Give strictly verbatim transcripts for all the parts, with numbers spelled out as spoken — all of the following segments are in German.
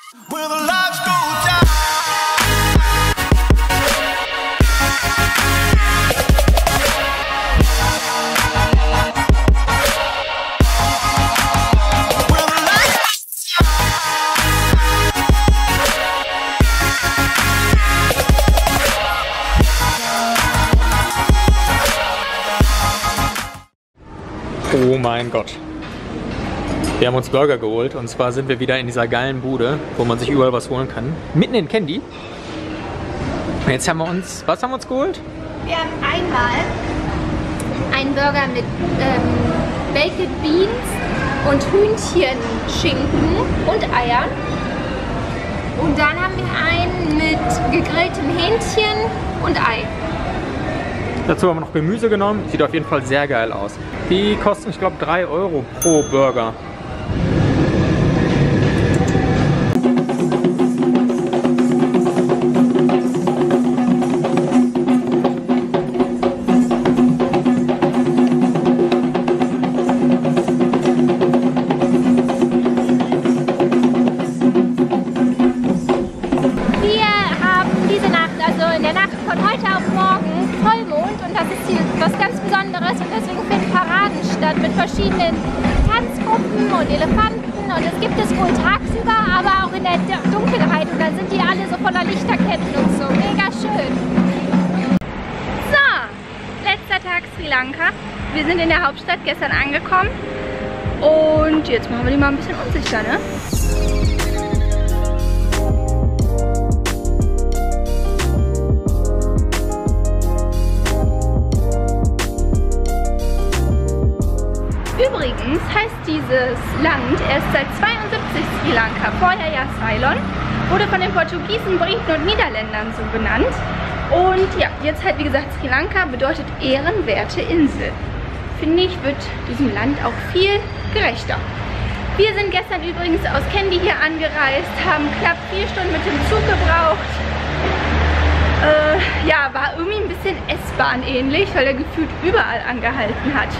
Oh mein Gott. Wir haben uns Burger geholt und zwar sind wir wieder in dieser geilen Bude, wo man sich überall was holen kann. Mitten in Candy. Und jetzt haben wir uns, was haben wir uns geholt? Wir haben einmal einen Burger mit ähm, Baked Beans und Hühnchenschinken und Eiern. Und dann haben wir einen mit gegrilltem Hähnchen und Ei. Dazu haben wir noch Gemüse genommen. Sieht auf jeden Fall sehr geil aus. Die kosten, ich glaube, drei Euro pro Burger. Was ganz Besonderes und deswegen finden Paraden statt mit verschiedenen Tanzgruppen und Elefanten und es gibt es wohl tagsüber, aber auch in der Dunkelheit und dann sind die alle so voller Lichterketten und so. Mega schön. So, letzter Tag Sri Lanka. Wir sind in der Hauptstadt gestern angekommen und jetzt machen wir die mal ein bisschen unsicher, ne? Übrigens heißt dieses Land erst seit zweiundsiebzig Sri Lanka, vorher ja Ceylon, wurde von den Portugiesen, Briten und Niederländern so benannt. Und ja, jetzt halt wie gesagt Sri Lanka bedeutet ehrenwerte Insel. Finde ich, wird diesem Land auch viel gerechter. Wir sind gestern übrigens aus Kandy hier angereist, haben knapp vier Stunden mit dem Zug gebraucht. Äh, ja, war irgendwie ein bisschen S-Bahn ähnlich, weil er gefühlt überall angehalten hat.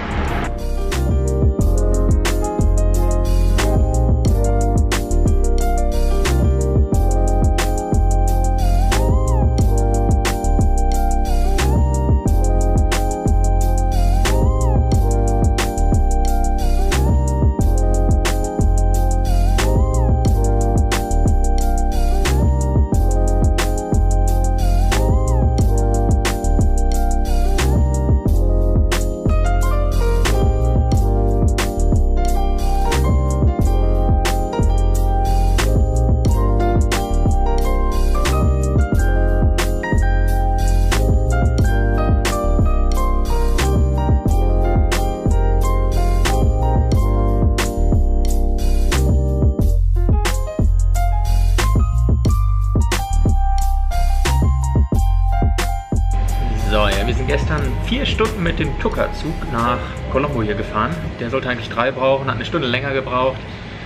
So, ja, wir sind gestern vier Stunden mit dem Tukar-Zug nach Colombo hier gefahren. Der sollte eigentlich drei brauchen, hat eine Stunde länger gebraucht.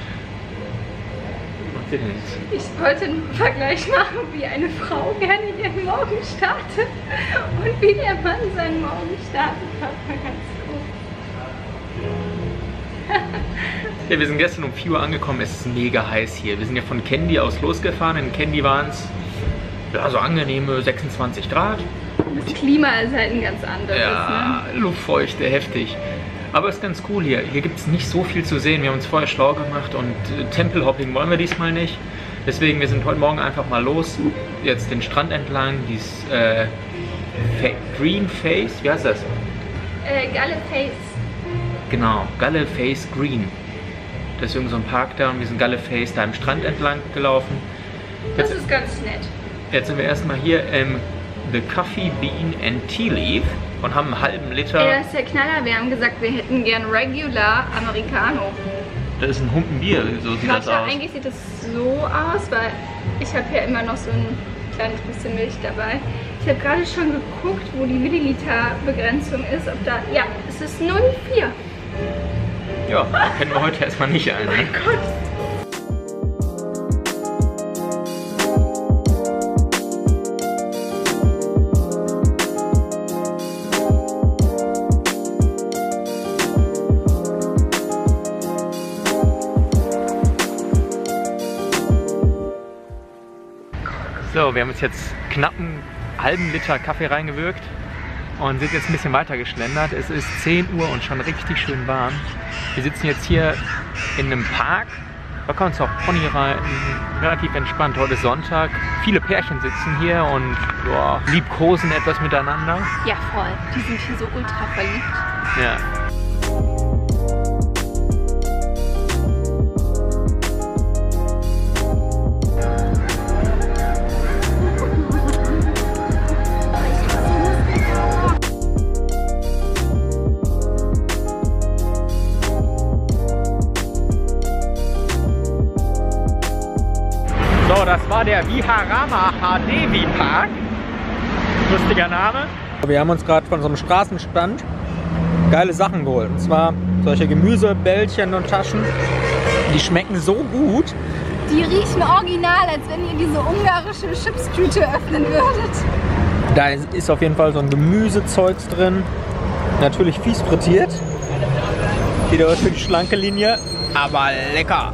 Was macht ihr denn jetzt? Ich wollte einen Vergleich machen, wie eine Frau gerne ihren Morgen startet und wie der Mann seinen Morgen startet. Das war ganz cool. Ja, wir sind gestern um vier Uhr angekommen, es ist mega heiß hier. Wir sind ja von Kandy aus losgefahren. In Kandy waren es ja, so angenehme sechsundzwanzig Grad. Das Klima ist halt ein ganz anderes. Ja, ne? Luftfeuchte, heftig. Aber es ist ganz cool hier. Hier gibt es nicht so viel zu sehen. Wir haben uns vorher schlau gemacht und äh, Tempelhopping wollen wir diesmal nicht. Deswegen, wir sind heute Morgen einfach mal los. Jetzt den Strand entlang, dieses äh, Green Face, wie heißt das? Äh, Galle Face. Genau, Galle Face Green. Das ist irgend so ein Park da und wir sind Galle Face da am Strand entlang gelaufen. Jetzt, das ist ganz nett. Jetzt sind wir erstmal hier im The Coffee Bean and Tea Leaf und haben einen halben Liter. Ey, das ist der Knaller. Wir haben gesagt, wir hätten gern Regular Americano. Das ist ein Humpenbier, so sieht Warte, das aus. Eigentlich sieht das so aus, weil ich habe ja immer noch so ein kleines bisschen Milch dabei. Ich habe gerade schon geguckt, wo die Milliliter-Begrenzung ist. Ob da, ja, es ist null Komma vier. Ja, kennen wir heute erstmal nicht ein. Oh mein Gott. So, wir haben uns jetzt knapp einen halben Liter Kaffee reingewürgt und sind jetzt ein bisschen weiter geschlendert. Es ist zehn Uhr und schon richtig schön warm. Wir sitzen jetzt hier in einem Park. Da kann man auch Pony reiten, relativ entspannt. Heute ist Sonntag. Viele Pärchen sitzen hier und boah, liebkosen etwas miteinander. Ja, voll. Die sind hier so ultra verliebt. Ja. So, das war der Viharamahadevi Park. Lustiger Name. Wir haben uns gerade von so einem Straßenstand geile Sachen geholt. Und zwar solche Gemüsebällchen und Taschen. Die schmecken so gut. Die riechen original, als wenn ihr diese ungarische Chipstüte öffnen würdet. Da ist auf jeden Fall so ein Gemüsezeugs drin. Natürlich fies frittiert. Wieder was für die schlanke Linie. Aber lecker.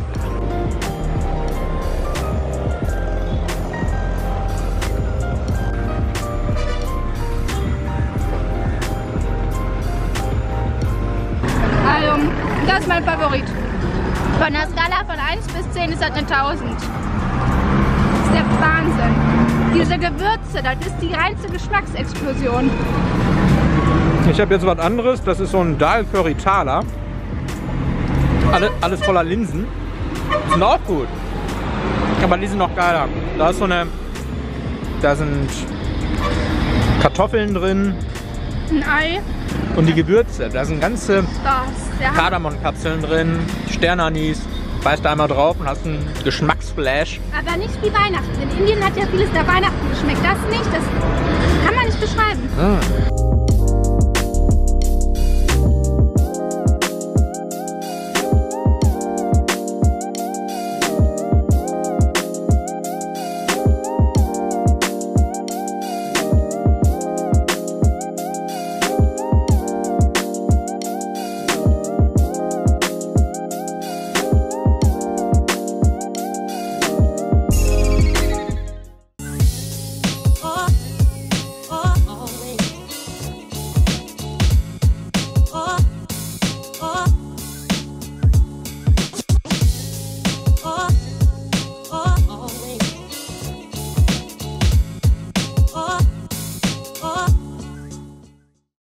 Also, das ist mein Favorit. Von der Skala von eins bis zehn ist das eine tausend. Das ist der Wahnsinn. Diese Gewürze, das ist die reinste Geschmacksexplosion. Ich habe jetzt was anderes. Das ist so ein Dal Curry Thaler. Alle, alles voller Linsen. Die sind auch gut. Aber die sind noch geiler. Da ist so eine... Da sind Kartoffeln drin. Ein Ei. Und die Gewürze, da sind ganze Oh, Kardamonkapseln drin, Sternanis, beißt da einmal drauf und hast einen Geschmacksflash. aber nicht wie Weihnachten. In Indien hat ja vieles der Weihnachten geschmeckt. Das nicht, das kann man nicht beschreiben. Mm.